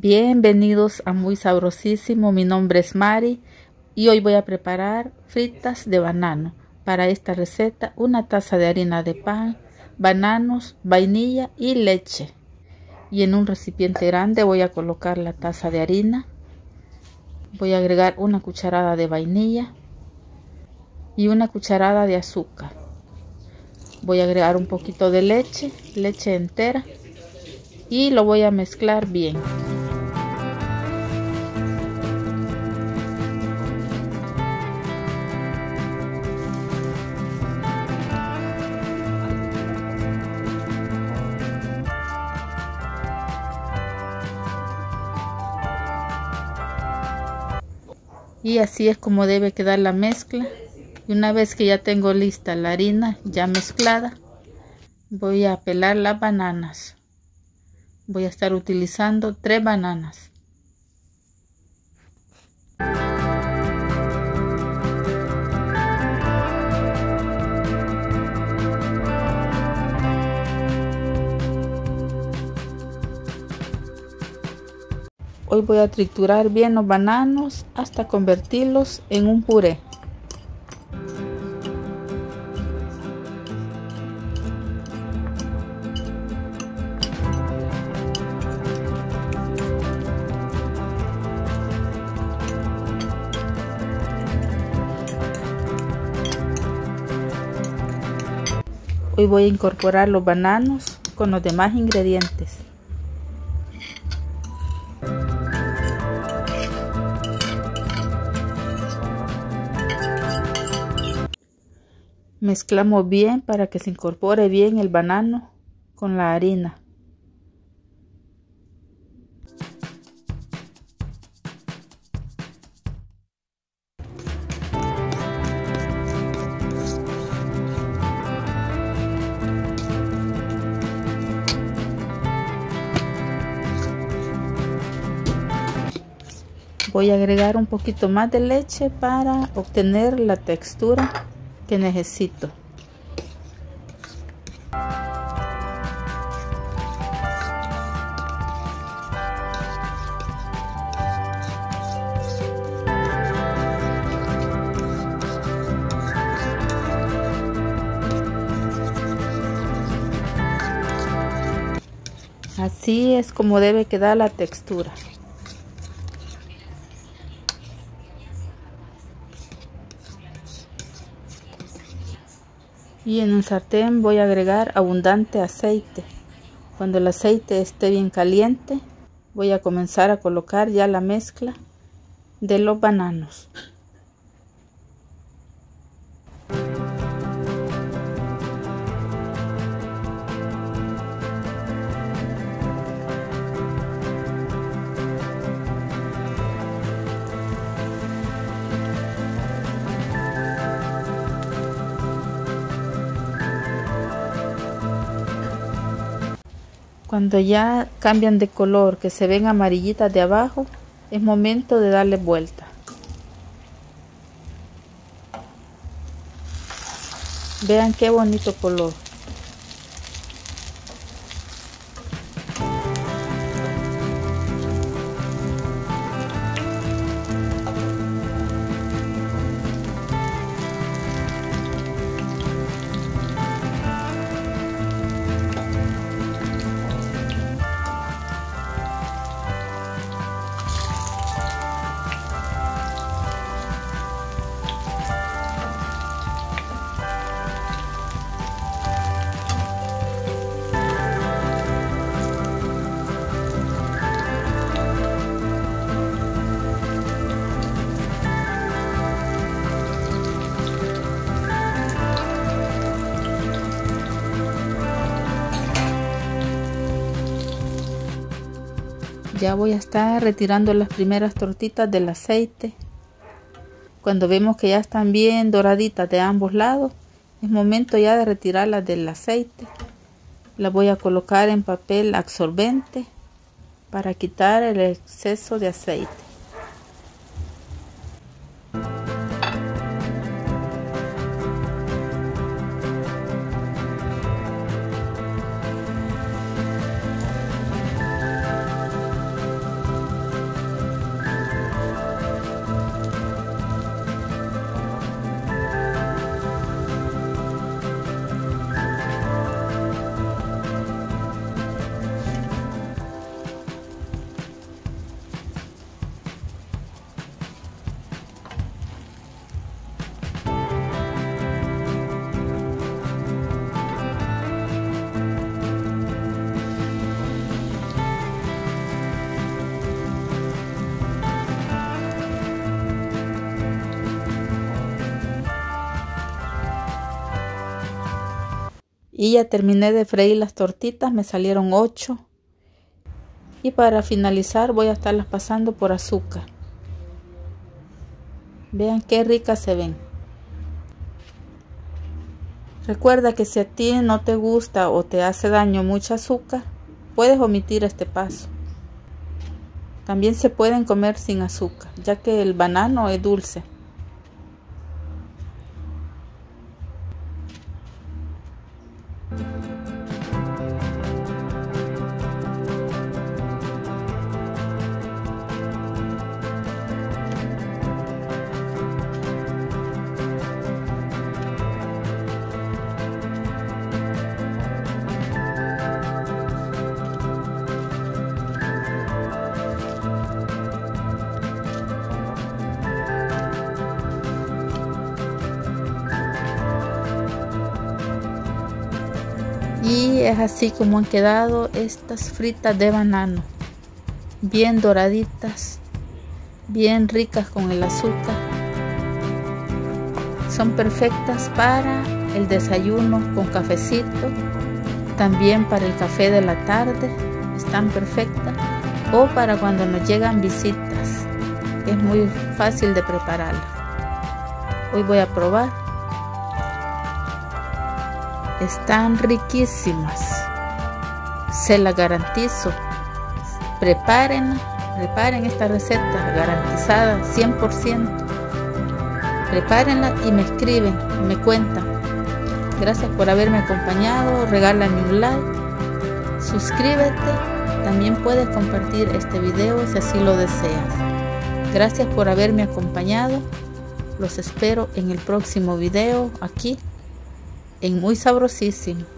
Bienvenidos a Muy Sabrosísimo, mi nombre es Mari y hoy voy a preparar fritas de banano. Para esta receta, una taza de harina de pan, bananos, vainilla y leche. Y en un recipiente grande voy a colocar la taza de harina. Voy a agregar una cucharada de vainilla y una cucharada de azúcar. Voy a agregar un poquito de leche entera y lo voy a mezclar bien. Y así es como debe quedar la mezcla. Y una vez que ya tengo lista la harina ya mezclada, voy a pelar las bananas. Voy a estar utilizando 3 bananas. Hoy voy a triturar bien los bananos hasta convertirlos en un puré. Hoy voy a incorporar los bananos con los demás ingredientes. Mezclamos bien para que se incorpore bien el banano con la harina. Voy a agregar un poquito más de leche para obtener la textura que necesito. Así es como debe quedar la textura. Y en un sartén voy a agregar abundante aceite. Cuando el aceite esté bien caliente, voy a comenzar a colocar ya la mezcla de los bananos. Cuando ya cambian de color, que se ven amarillitas de abajo, es momento de darle vuelta. Vean qué bonito color. Ya voy a estar retirando las primeras tortitas del aceite. Cuando vemos que ya están bien doraditas de ambos lados, es momento ya de retirarlas del aceite. Las voy a colocar en papel absorbente para quitar el exceso de aceite. Y ya terminé de freír las tortitas, me salieron 8. Y para finalizar voy a estarlas pasando por azúcar. Vean qué ricas se ven. Recuerda que si a ti no te gusta o te hace daño mucho azúcar, puedes omitir este paso. También se pueden comer sin azúcar, ya que el banano es dulce. Y es así como han quedado estas fritas de banano, bien doraditas, bien ricas con el azúcar. Son perfectas para el desayuno con cafecito, también para el café de la tarde, están perfectas, o para cuando nos llegan visitas, es muy fácil de prepararla. Hoy voy a probar. Están riquísimas, se las garantizo. Preparen esta receta garantizada 100%. Prepárenla y me escriben, me cuentan. Gracias por haberme acompañado, regálame un like, suscríbete, también puedes compartir este video si así lo deseas. Gracias por haberme acompañado, los espero en el próximo video aquí en Muy Sabrosísimo.